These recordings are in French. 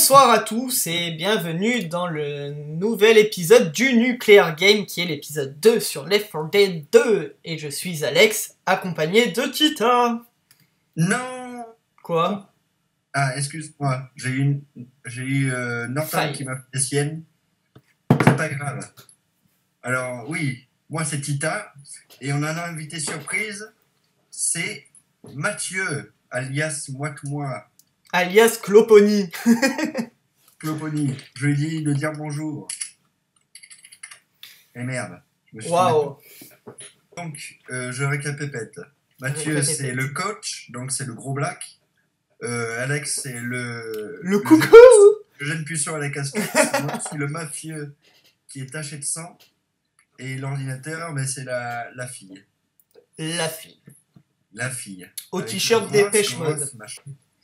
Bonsoir à tous et bienvenue dans le nouvel épisode du Nuclear Game qui est l'épisode 2 sur Left 4 Dead 2 et je suis Alex accompagné de Tita. Non. Quoi? Ah, excuse-moi, j'ai eu Norton Faille. qui m'a fait des siennes. C'est pas grave. Alors oui, moi c'est Tita et on a un invité surprise, c'est Mathieu, alias Moi. Alias Cloponi. Cloponi. Je lui ai dit de dire bonjour. Et merde. Waouh. Donc, je récapépète. Mathieu, c'est le coach, donc c'est le gros black. Alex, c'est Le coucou. le jeune puceau à la casquette. Moi, je suis le mafieux qui est taché de sang. Et l'ordinateur, mais c'est la fille. La fille. La fille. Au Avec t-shirt une Dépêche grosse Mode. machin.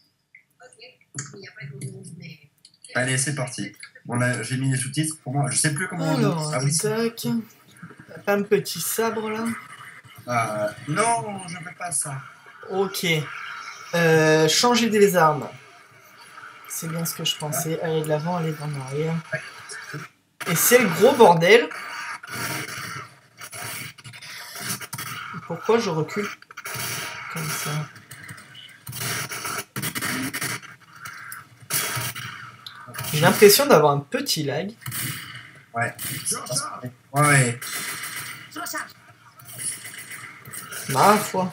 Allez, c'est parti. Bon, là, j'ai mis les sous-titres pour moi. Je sais plus comment on dit. Alors, Ah oui. tac. T'as pas un petit sabre là? Non, je veux pas ça. Ok. Changer des armes. C'est bien ce que je pensais. Aller de l'avant, aller en arrière. Et c'est le gros bordel. Pourquoi je recule comme ça? J'ai l'impression d'avoir un petit lag. Ouais. Ouais. Ma foi.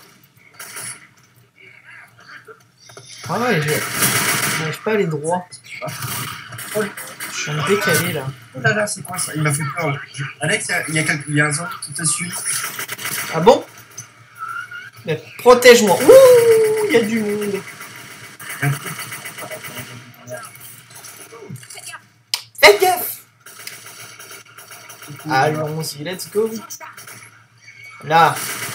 Ah ouais, j'arrive pas à aller droit. Je suis en décalé là. Oh là là, c'est quoi ça? Il m'a fait peur. Alex, il y a un zombie qui te suit. Ah bon? Mais protège-moi. Ouh, il y a du monde. Faites gaffe. Allons-y, let's go. Là.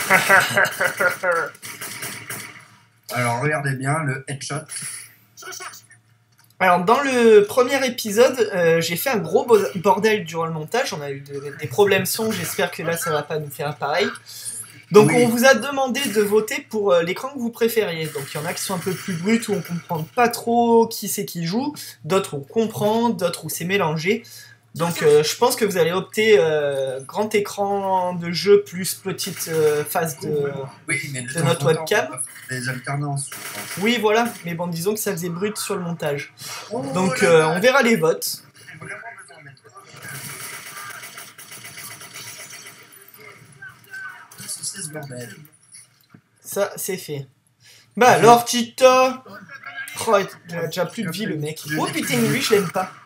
Alors, regardez bien le headshot. Alors, dans le premier épisode, j'ai fait un gros bordel durant le montage. On a eu des problèmes son. J'espère que là, ça va pas nous faire pareil. Donc, Oui. on vous a demandé de voter pour l'écran que vous préfériez. Donc, il y en a qui sont un peu plus bruts, où on comprend pas trop qui c'est qui joue. D'autres, on comprend. D'autres, où c'est mélangé. Donc, je pense que vous allez opter grand écran de jeu plus petite face de... Oui, mais de notre webcam. Des alternances, je pense. Oui, voilà. Mais bon, disons que ça faisait brut sur le montage. Oh Donc, là là, on verra les votes. j'ai vraiment besoin de mettre. C'est ce bordel. Ça, c'est fait. Bah alors, Tita. Oh, il a déjà plus de vie, le mec. Oh putain, lui, je l'aime pas.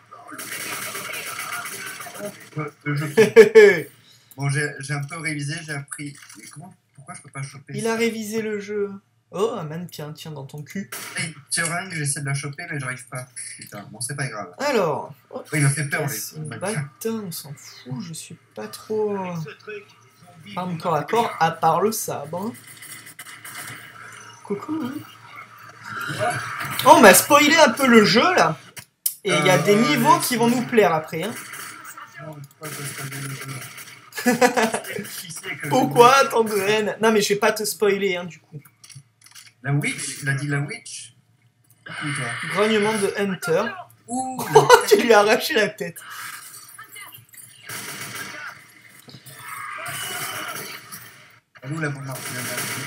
Le jeu. Bon, j'ai un peu révisé, j'ai appris. Mais pourquoi je peux pas choper Il a révisé le jeu. Oh, un mannequin, tiens, dans ton cul. Hey, seringue, j'essaie de la choper, mais j'arrive pas. Putain, bon, c'est pas grave. Alors. Oh, Oui, il m'a fait peur, c'est les une mannequins. bâton, on s'en fout, je suis pas trop... Arme corps à corps, à part le sabre. Coucou. Hein. Oh, on m'a spoilé un peu le jeu, là. Et il y a des niveaux qui vont nous plaire après, hein. Non, pourquoi je dois spoiler le jeu? Qui sait que Pourquoi tant de haine? Non, mais je vais pas te spoiler, hein, du coup. La witch? Il a dit la witch? Ou toi? Grognement de Hunter. Ouh, Oh, tu lui as arraché la tête. où la bombe artisanale?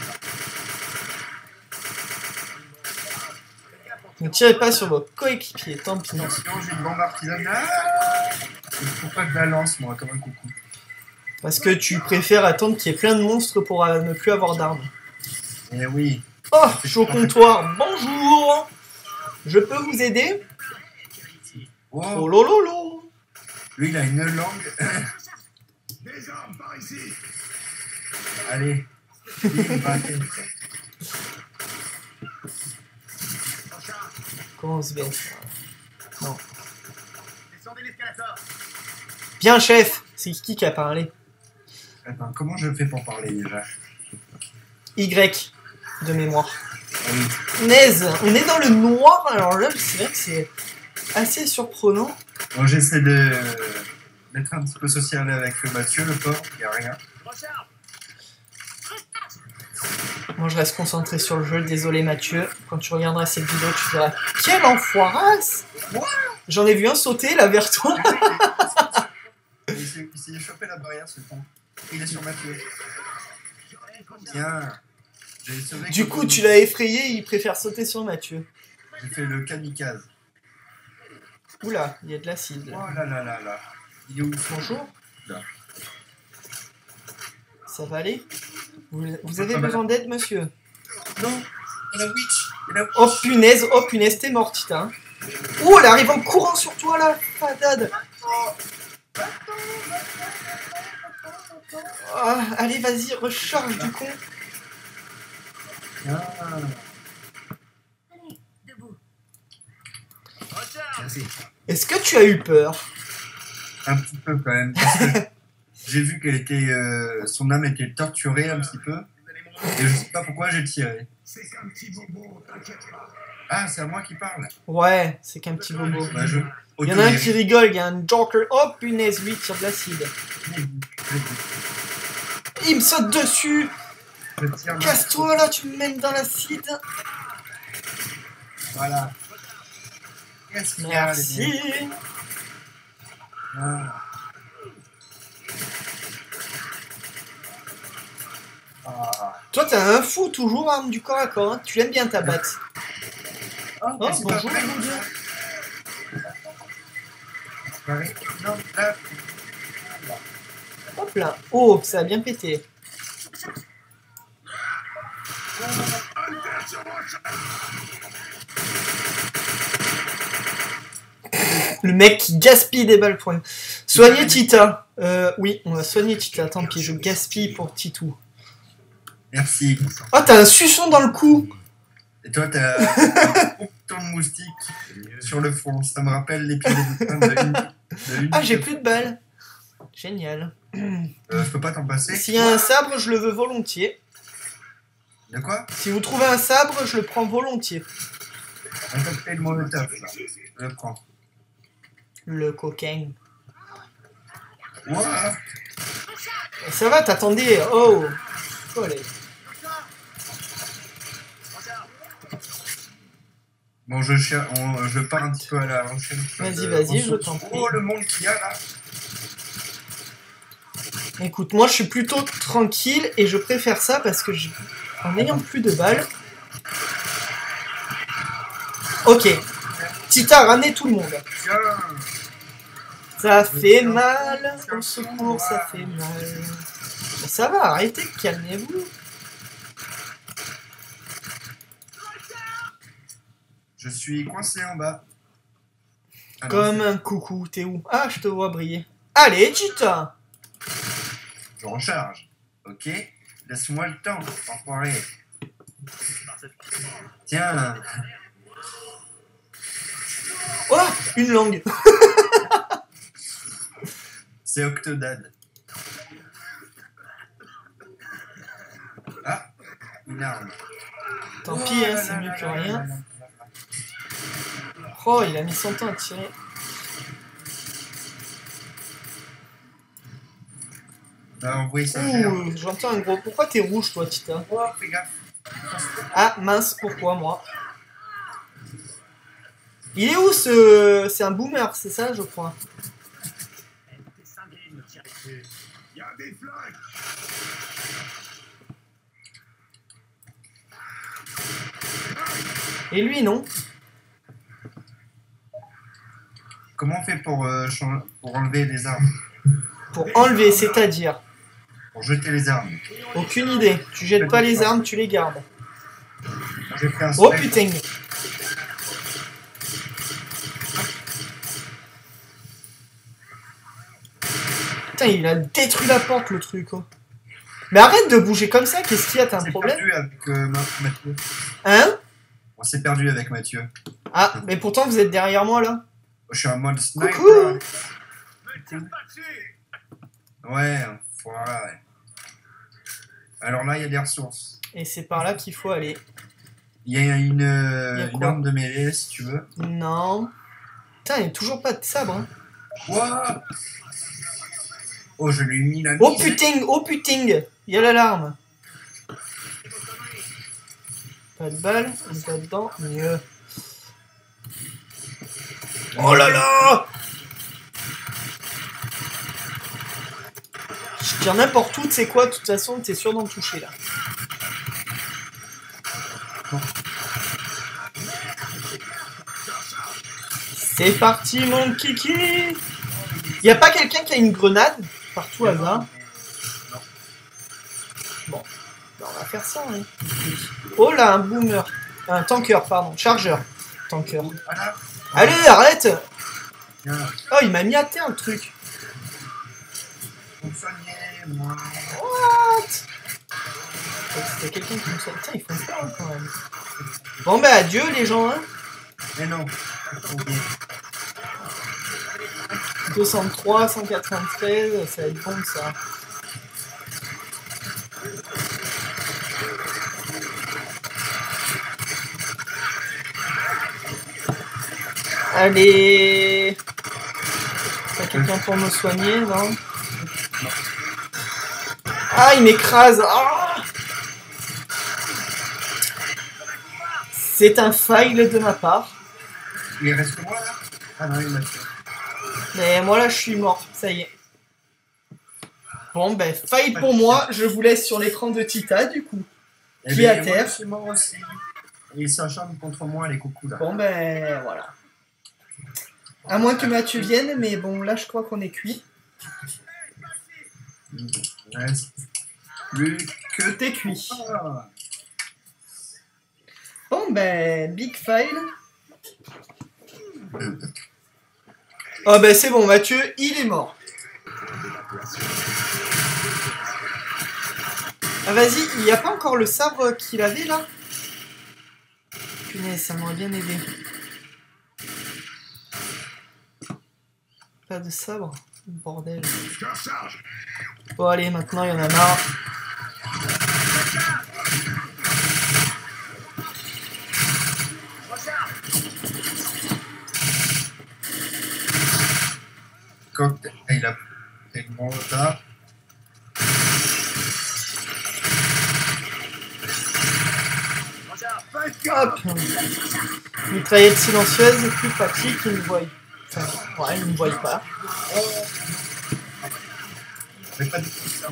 Ne tirez pas sur vos coéquipiers, tant pis. Attention, j'ai une bombe artisanale. Pourquoi je la lance, moi, comme un coucou? Parce que tu préfères attendre qu'il y ait plein de monstres pour ne plus avoir d'armes. Eh oui. Oh, je suis au comptoir. Bonjour. Je peux vous aider? Oh Oh, lololo. lui, il a une langue. Des armes par ici. Allez. Bim, bam. Comment on se baisse? Non. Descendez l'escalator. Bien, chef. C'est qui a parlé? Attends, comment je fais pour parler déjà? Y. De mémoire. Ah oui. Naise. On est dans le noir. Alors là, c'est vrai que c'est assez surprenant. Bon, j'essaie d'être un petit peu social avec Mathieu, le pauvre, il n'y a rien. Recharge. Moi, je reste concentré sur le jeu. Désolé, Mathieu. Quand tu regarderas cette vidéo, tu diras quelle enfoirasse! J'en ai vu un sauter là vers toi. Il s'est chopé la barrière ce con. Il est sur Mathieu. Tiens. J'ai sauvé Du Coco. coup, tu l'as effrayé, il préfère sauter sur Mathieu. J'ai fait le kamikaze. Oula, il y a de l'acide. Oh Là. là là là là. Il est où? Bonjour. Là. Ça va aller? Vous avez besoin d'aide, monsieur? Non, il y a la witch. Il y a la witch. Oh punaise, t'es mort, Tita. Oh, elle arrive en courant sur toi là, fadade. Ah, allez, vas-y, recharge du con. Ah. Allez, debout. Merci. Est-ce que tu as eu peur? Un petit peu quand même. Parce que j'ai vu qu'elle était, son âme était torturée un petit peu. Et je sais pas pourquoi j'ai tiré. C'est qu'un petit bobo, t'inquiète pas. Ah, c'est à moi qui parle. Ouais, c'est qu'un petit bobo. Bah, Il y en a un qui rigole, il y a un Joker. Oh punaise, lui, il tire de l'acide. Il me saute dessus. Je tire. Casse-toi là, tu me mènes dans l'acide. Voilà. Qu'est-ce qu'il y a, les Merci. Ah. Ah. Toi, t'es un fou toujours, arme du corps à corps. Hein. Tu aimes bien ta batte. Oh, Oh, c'est pas bonjour, vrai. mon Dieu. Ouais. Non, là. Hop là. Oh, ça a bien pété. Le mec qui gaspille des balles pour rien. Soignez Tita. Oui, on va soigner Tita. Tant pis, je gaspille pour Titou. Merci. Oh, t'as un suçon dans le cou. Et toi, t'as un bouton de moustique sur le front. Ça me rappelle l'épisode de une. Ah, j'ai plus de balles. Génial. Je peux pas t'en passer. S'il y a un sabre, je le veux volontiers. De quoi? Si vous trouvez un sabre, je le prends volontiers. Un cocktail Molotov, là. Je le prends. Le cocaine. Ouah. Ça va, t'attendais. Oh. Faut aller. Bon, je pars un petit peu à la recherche. Vas-y, vas-y, je t'en prie. Oh, le monde qu'il y a là. Écoute, moi je suis plutôt tranquille et je préfère ça parce que en ayant plus de balles. Ok. Tita, ramenez tout le monde. Tiens. Ça fait mal. Au secours, ça fait mal. Mais ça va, arrêtez, calmez-vous. Je suis coincé en bas. Ah non, Comme un coucou, t'es où? Ah, je te vois briller. Allez, Tita. je recharge. Ok. Laisse-moi le temps, enfoiré. Tiens. Oh, une langue. C'est Octodad. Ah, une arme. Tant pis, hein, c'est mieux que rien. Oh, il a mis son temps à tirer. Bah, oui, ça gère. Ouh, j'entends un gros. Pourquoi t'es rouge, toi, Tita? Oh, fais gaffe. Ah, mince, pourquoi moi? Il est où ce... C'est un boomer, c'est ça, je crois. T'es cinglé de me tirer dessus. Y a des flingues. Et lui, non? Comment on fait pour enlever les armes? Pour enlever, c'est-à-dire? Pour jeter les armes. Aucune idée. Tu jettes pas les armes, tu les gardes. J'ai fait un Oh spray. putain! Putain, il a détruit la porte, le truc. Oh. Mais arrête de bouger comme ça, qu'est-ce qu'il y a? T'as On un s'est problème? perdu avec Mathieu. Hein? On s'est perdu avec Mathieu. Ah, mais pourtant vous êtes derrière moi là. Je suis en mode sniper. Coucou. Me tire pas dessus. Ouais, voilà. Alors là, il y a des ressources. Et c'est par là qu'il faut aller. Il y a une quoi arme de mêlée, si tu veux. Non. Putain, il n'y a toujours pas de sabre. Hein. Quoi? Oh, je lui ai mis la Oh mise. putain, oh putain. Il y a l'alarme. Pas de balle, on est pas dedans, mieux. Oh là là! Je tire n'importe où, tu sais quoi, de toute façon, t'es sûr d'en toucher là. C'est parti mon kiki! Y'a pas quelqu'un qui a une grenade par tout hasard? Bon, ben, on va faire ça. Hein. Oh là, un boomer. Un tanker, pardon. Chargeur. Tanker. Voilà. Allez, arrête! Tiens, Oh, il m'a mis à terre le truc. vous me soignez, moi. What? C'était quelqu'un qui me soigne. Tiens, ils font peur hein, quand même. Bon, bah, adieu les gens. Hein. Mais non. 203, 193, ça va être bon ça. Allez! T'as quelqu'un pour me soigner, non? Ah, il m'écrase! Ah, c'est un fail de ma part. Il reste que moi là? Ah non, il m'a tué. Mais moi là, je suis mort, ça y est. Bon, ben, fail pour moi, je vous laisse sur l'écran de Tita, du coup. Eh Qui est à bien, terre. moi, c'est mort aussi. Et ils s'acharnent contre moi, les coucous là. Bon, ben, voilà. À moins que Mathieu vienne, mais bon, là, je crois qu'on est cuit. Il reste plus que T'es cuit. toi. Bon, ben, big fail. Oh, ben, c'est bon, Mathieu, il est mort. Ah, vas-y, il n'y a pas encore le sabre qu'il avait, là? Punaise, ça m'aurait bien aidé. Pas de sabre? Bordel. Bon, allez, maintenant, il y en a marre. Coq, il a tellement tard. Hop! Mitraillette silencieuse, plus pratique, il me voit. Enfin, ouais, il me voit pas. Mais pas de question.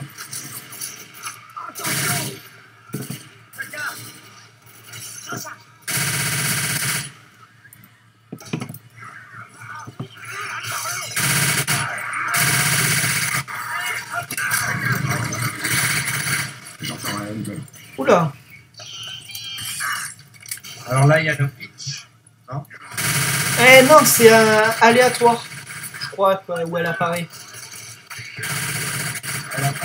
Oula! Alors là, il y a le pitch. Non? Eh non, c'est aléatoire. Je crois quoi, où elle apparaît. Elle a pas.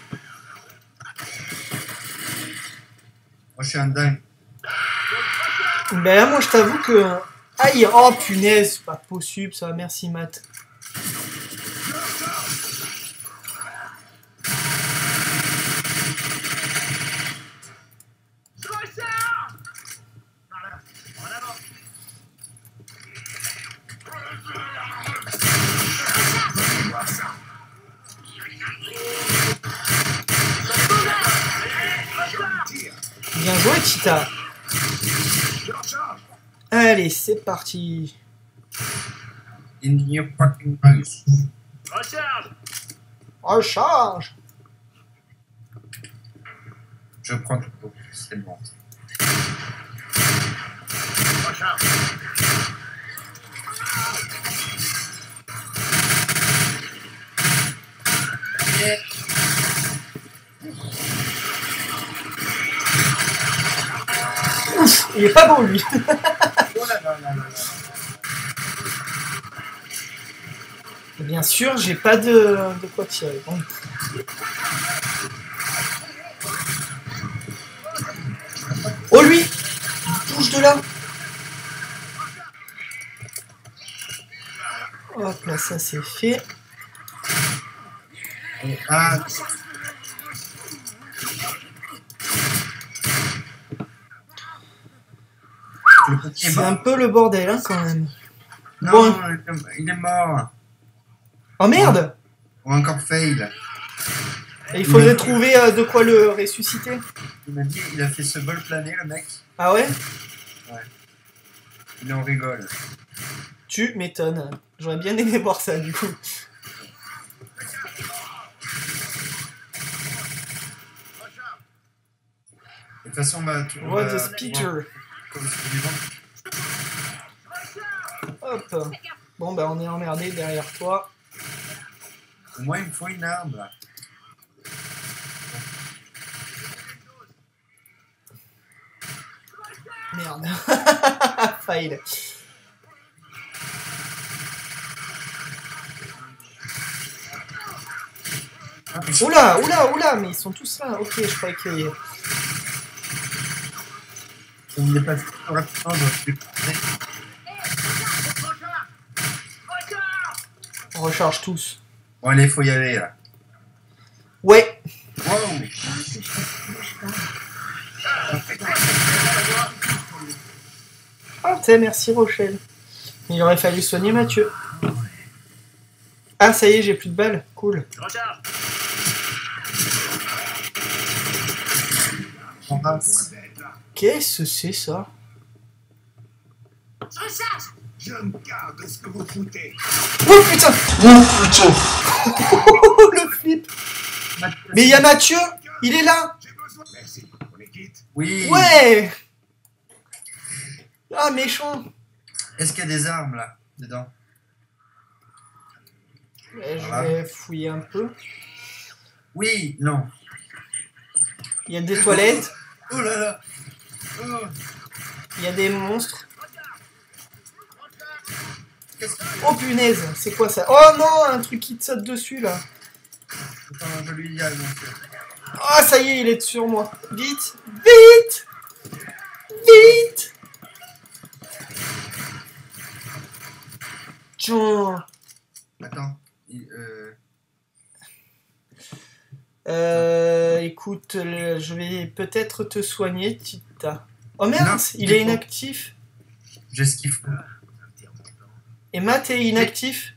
Moi, je suis un dingue. Ben là, moi, je t'avoue que... Aïe! Oh, punaise! C'est pas possible, ça. Merci, Matt. Bien joué, Tita. Allez, c'est parti. In your fucking face. Recharge! Recharge. Je prends tout. C'est bon. Recharge! Ouf, il est pas bon, lui. Oh là là là là là. Bien sûr, j'ai pas de quoi tirer. Bon. Oh, lui! Bouge de là! Hop là, ça c'est fait. Ah, le petit est C'est un mort. peu le bordel, hein, quand même. Non, Bon. il est mort. Oh merde! Ou encore fail. Et il faudrait trouver de quoi le ressusciter. Il m'a dit, il a fait ce vol plané, le mec. Ah ouais? Il en rigole. Tu m'étonnes. J'aurais bien aimé voir ça du coup. De toute façon, bah, What the speeder. Comme suivant. Hop. Bon bah on est emmerdé derrière toi. Au moins, il me faut une arme là. Merde. Fail. Ah, mais je- Oula, oula, oula, mais ils sont tous là. Ok, je croyais que... on me dépasse rapidement, je vais On recharge tous. Bon, allez, faut y aller là. Ouais. Wow! Ah, tu sais, merci Rochelle. Il aurait fallu soigner Mathieu. Ah, ça y est, j'ai plus de balles. Cool. Recharge. On passe. Qu'est-ce que c'est ça? Je recharge. Je me garde de ce que vous foutez. Oh putain! Oh, le flip! Mais il y a Mathieu! Il est là! J'ai besoin. Merci. On est quitte. Oui! Ouais! Ah, méchant! Est-ce qu'il y a des armes là, dedans? Ouais, je Voilà. vais fouiller un peu. Oui! Non! Il y a des toilettes, Oh là là! Oh! il y a des monstres. Qu'est-ce que... Oh punaise, c'est quoi ça? Oh non, un truc qui te saute dessus là. Attends, je lui dis à monsieur. Ah, ça y est, il est sur moi. Vite! Vite! Vite! Tiens. Attends. Écoute, je vais peut-être te soigner, Tita. Oh mince, Non, il est c'est bon. inactif. J'esquive. Et Matt est inactif.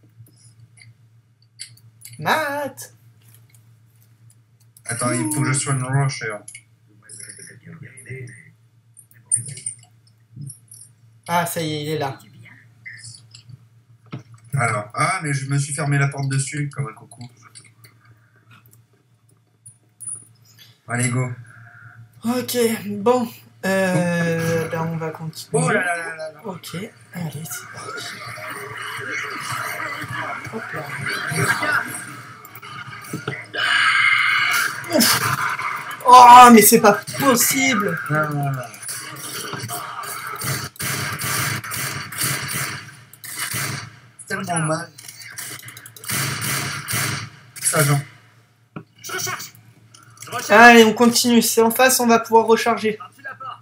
Matt! Attends, il faut que je soigne Rocher. Ah, ça y est, il est là. Alors, ah, mais je me suis fermé la porte dessus comme un coucou. Allez, go. Ok, bon. Ben on va continuer. Oh là là là là là. Ok, allez, c'est parti. Hop là. Ouf. Oh, mais c'est pas possible! Ah. C'est tellement mal. Ça, Jean. Je recharge. Je recharge. Allez, on continue. C'est en face, on va pouvoir recharger. Par-dessus la porte.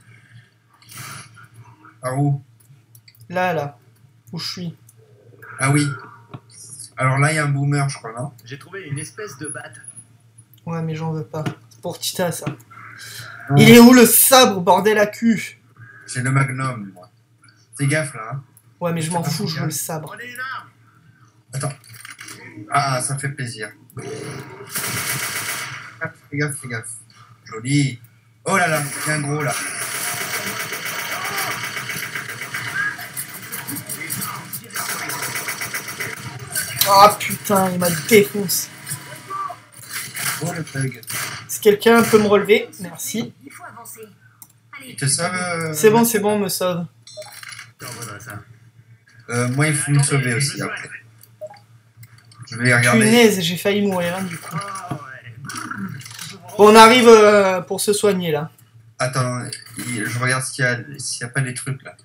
Ah, où? Là, là. Où je suis. Ah oui. Alors là, il y a un boomer, je crois, non? J'ai trouvé une espèce de batte. Ouais, mais j'en veux pas. C'est pour Tita, ça. Il est où le sabre, bordel à cul? J'ai le magnum, moi. Fais gaffe, là. Hein. Ouais, mais je m'en fous, je veux le sabre. Prenez une arme. Attends. Ah, ça fait plaisir. Fais gaffe, fais gaffe. Joli. Oh là là, il y a un gros, là. Ah putain, il m'a défoncé. Oh, le bug. Si quelqu'un peut me relever, merci. Il faut avancer. Allez. Il te sauve C'est bon, on me sauve. T'envoies ça. Moi, il faut me sauver aussi, après. Je vais regarder. Punaise, j'ai failli mourir, hein, du coup. Oh ouais. Bon, on arrive pour se soigner, là. Attends, je regarde s'il y a pas des trucs, là.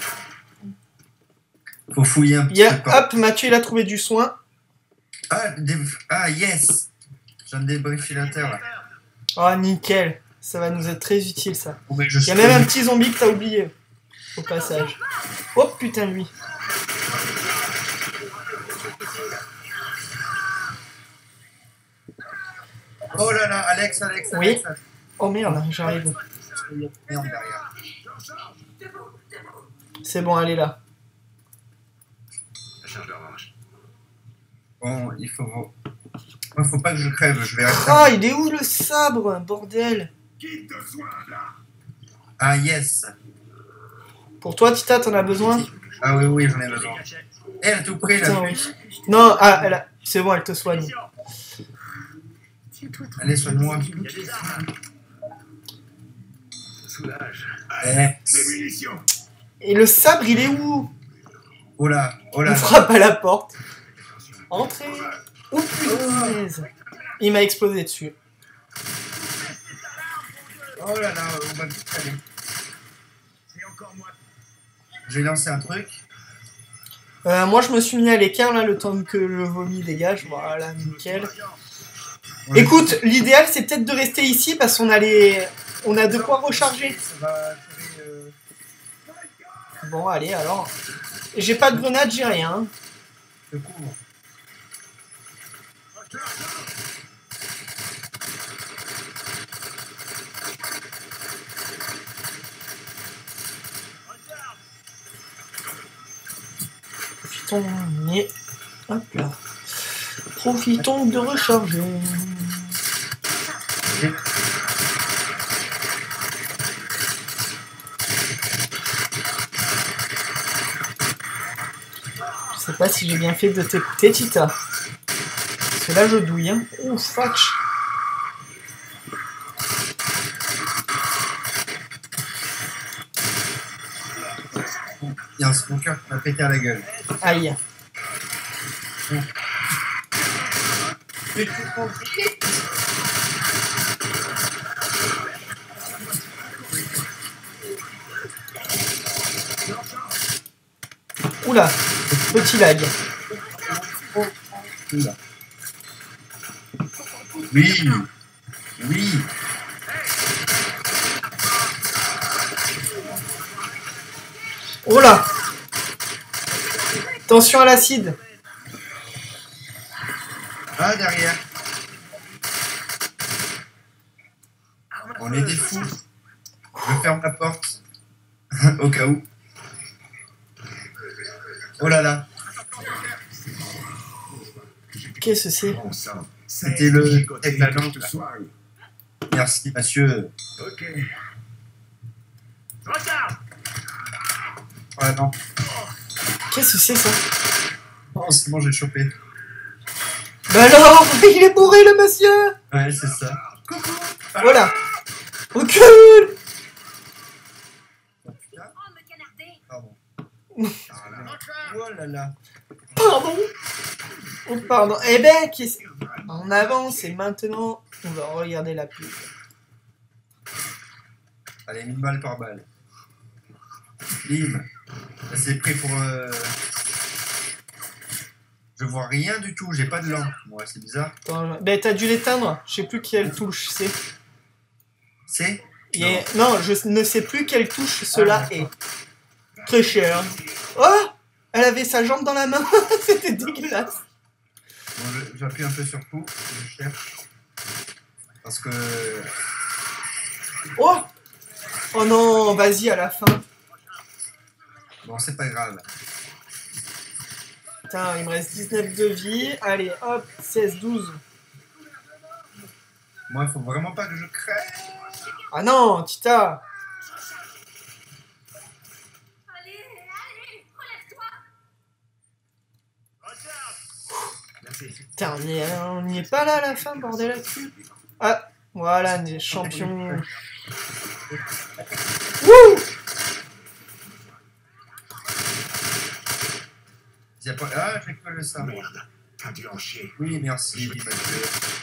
Faut fouiller un Il petit y a, peu. hop, Mathieu, il a trouvé du soin. Ah, yes! J'ai un débrifilateur, là. Oh, nickel. Ça va nous être très utile, ça. Bon, mais je Il y a suis- même un petit zombie que t'as oublié. Au passage. Oh, putain, lui. Oh là là, Alex. Oui. Oh, merde, j'arrive. Il y a une merde derrière. C'est bon, allez, là. La charge de revanche. Bon, il faut... Moi, faut pas que je crève, je vais rester... Ah, il est où, le sabre, bordel? Qui te soigne là? Ah, yes! Pour toi, Tita, t'en as besoin? Ah oui, oui, j'en ai besoin. Eh, elle est tout près, Putain, là. oui. Non, ah, c'est bon, elle te soigne. Tiens-toi Allez, soigne-moi. Il y a des armes. Soulage. Eh, Des munitions. Et le sabre, il est où? oh là, oh On là. frappe à la porte. Entrez. Oh punaise. Il m'a explosé dessus. Oh là là, on va vite aller. C'est encore moi. J'ai lancé un truc. Moi, je me suis mis à l'écart, là, le temps que le vomi dégage. Voilà, nickel. On a- Écoute, l'idéal, c'est peut-être de rester ici, parce qu'on a on a de quoi recharger. Ça va tirer, Bon, allez, alors. J'ai pas de grenade, j'ai rien. le couvre. Profitons, hop là. Profitons de recharger. Je sais pas si j'ai bien fait de t'écouter, Tita. Parce que là, je douille, hein. Oh, fuck. Il y a un smoker qui m'a pété à la gueule. Aïe. Oula, petit lag. Oula. Oui, oui. Oh là. Attention à l'acide. Ah, derrière. On est des fous. Je ferme la porte. Au cas où. Oh là là. Qu'est-ce que c'est? Bon sang. C'était le Chicoté, avec la que je lampe, te là. soigne. Merci, monsieur. Ok. Regarde. Ah non. Qu'est-ce que c'est ça? Oh, c'est bon, j'ai chopé. Bah alors, il est bourré le monsieur. Ouais, c'est ça. Coucou. Voilà. Recule. Oh, putain. Oh, me canarder. Pardon. Ah, là. Oh là là. Pardon. Oh pardon. Eh ben, en avance et maintenant, on va regarder la pub. Allez, 1000 balles par balle. Bim. Là, c'est prêt pour... Je vois rien du tout, j'ai pas de lampe. Ouais, c'est bizarre. Attends, ben t'as dû l'éteindre. Je sais plus quelle touche c'est. C'est Non, je ne sais plus quelle touche cela Ah, est. d'accord. Très cher. Oh, elle avait sa jambe dans la main. C'était dégueulasse. Bon, j'appuie un peu sur tout, je cherche. Parce que... Oh. Oh non, vas-y à la fin. Bon, c'est pas grave. Putain, il me reste 19 de vie. Allez, hop, 16, 12. Moi, il faut vraiment pas que je crève. Ah non, Tita. Allez, allez, relève-toi. Merci. Putain, on n'y est pas là à la fin, bordel à cul. Ah, voilà, des champions. Wouh. Y a pas... Ah, j'ai que le ça. Merde. T'as dû en chier. Oui, merci. Mathieu.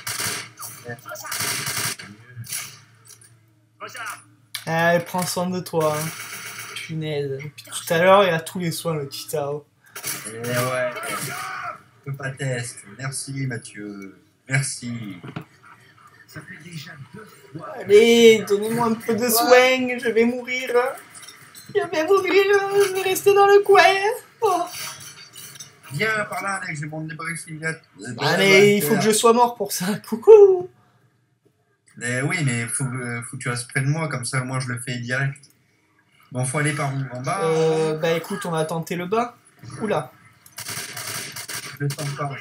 Regarde. Allez, prends soin de toi. Hein. Punaise. Tout à l'heure, il a tous les soins, le Titao. Eh ouais. Je peux pas test. Merci, Mathieu. Merci. Ça fait déjà 2 fois. Allez, donnez-moi un peu de soin, je vais mourir. Je vais mourir, je vais rester dans le coin. Oh. Viens par là, Alex, j'ai mon débriefing. Allez, il faut que je sois mort pour ça. Coucou. Oui, mais faut que tu restes près de moi, comme ça, moi, je le fais direct. Bon, faut aller par où? En bas? Bah écoute, on va tenter le bas. Oula. Je le sens pas.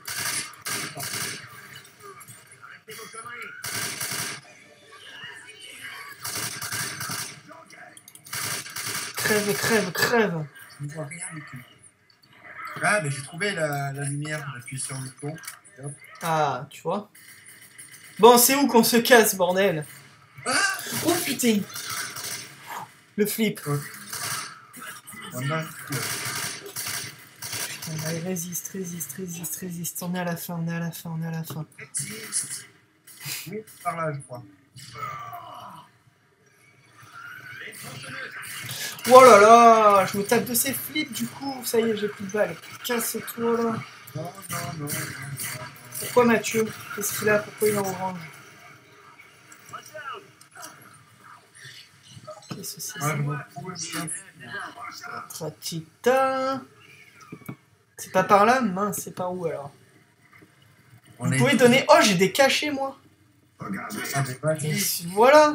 Arrêtez vos conneries. crève. Je ne vois rien du tout. Ah, mais j'ai trouvé la lumière. J'appuie sur le bouton. Hop. Ah, tu vois. Bon, c'est où qu'on se casse, bordel? Ah, Oh putain. Le flip. on a... Allez, résiste. On est à la fin. Oui, par là, je crois. Oh là là, je me tape de ces flips du coup. Ça y est, j'ai plus de balles. Casse-toi là. Non. Pourquoi Mathieu? Qu'est-ce qu'il a? Pourquoi il est en orange? Qu'est-ce que c'est Moi, ça? je m'en fous, le chien. Tratita. C'est pas par là? Mince, c'est par où alors? On Vous est- pouvez donner... Oh, j'ai des cachets moi. Ah, mais pas- Et voilà.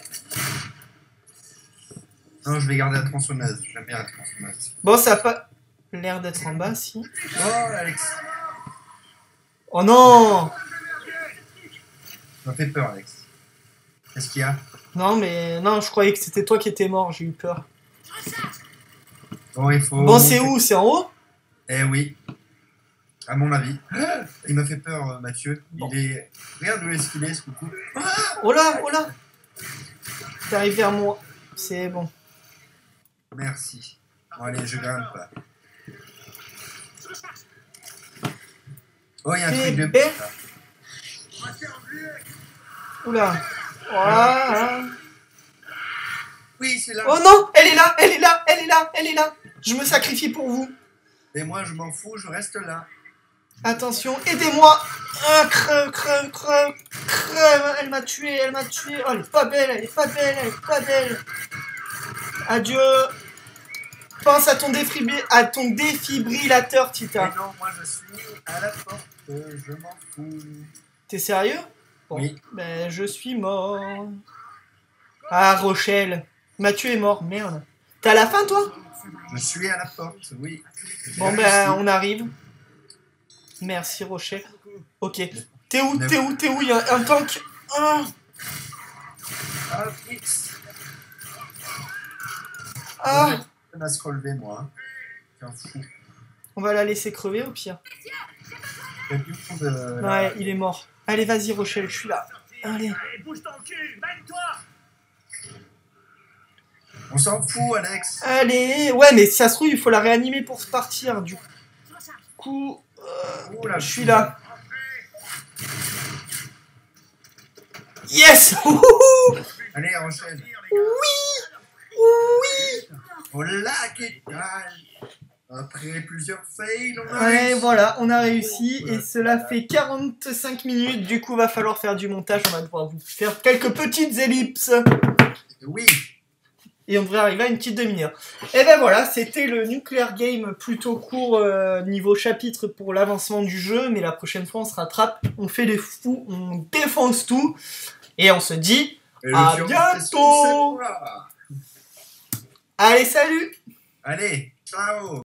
Non, je vais garder la tronçonneuse. J'aime bien la tronçonneuse. Bon, ça a pas l'air d'être en bas, si. Oh, Alex. Oh non! Ça m'a fait peur, Alex. Qu'est-ce qu'il y a? Non, mais... Non, je croyais que c'était toi qui étais mort, j'ai eu peur. Bon, il faut... Bon, c'est où? C'est en haut? Eh oui. À mon avis. Ah, il m'a fait peur, Mathieu. Bon. Il est... Regarde où est-ce qu'il est, ce coucou. Oh là! T'arrives vers moi. C'est bon. Merci. Bon, allez, je grimpe. Oh, il y a un truc de... Bébé. Oula. Voilà. Oui, c'est là. Oh non! Elle est là! Je me sacrifie pour vous. Et moi, je m'en fous, je reste là. Attention, aidez-moi! Ah, crève! Elle m'a tué! Oh, elle est pas belle! Adieu! Pense à ton défibrillateur, Mais Tita. non, moi, je suis à la porte. Je m'en fous. T'es sérieux? Bon, Oui. ben je suis mort. Ah, Rochelle. Mathieu est mort, merde. T'as la fin, toi? Je suis à la porte, oui. Bon, J'ai ben réussi. on arrive. Merci, Rochelle. Ok. T'es où? Il y a un tank. Ah, Ah, X. ah. On va se relever, moi. J'en fous. On va la laisser crever au pire. Il y a du monde, Ouais, il est mort. Allez, vas-y, Rochelle, je suis là. Allez. Allez, bouge ton cul, mène-toi. On s'en fout, Alex. Allez. Ouais, mais si ça se trouve, il faut la réanimer pour partir. Du coup, Oh, là, je suis là. Yes. Ouhou. Allez, enchaîne. Oui. Oh là, qu'est-ce Après plusieurs fails, on a Ouais, réussi. voilà, on a réussi et cela fait 45 minutes. Du coup, va falloir faire du montage. On va devoir vous faire quelques petites ellipses Oui. et on devrait arriver à une petite demi-heure. Et ben voilà, c'était le Nuclear Game plutôt court niveau chapitre pour l'avancement du jeu. Mais la prochaine fois, on se rattrape, on fait les fous, on défonce tout et on se dit Et à le bientôt. c'est moi. Allez, salut! Allez, ciao.